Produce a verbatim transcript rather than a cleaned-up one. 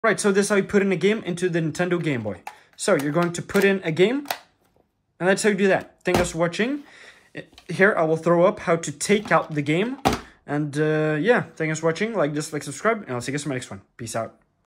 Right, so this is how you put in a game into the Nintendo Game Boy. So you're going to put in a game, and that's how you do that. Thanks for watching. Here I will throw up how to take out the game. And uh, yeah, thanks for watching. Like, dislike, subscribe, and I'll see you guys in my next one. Peace out.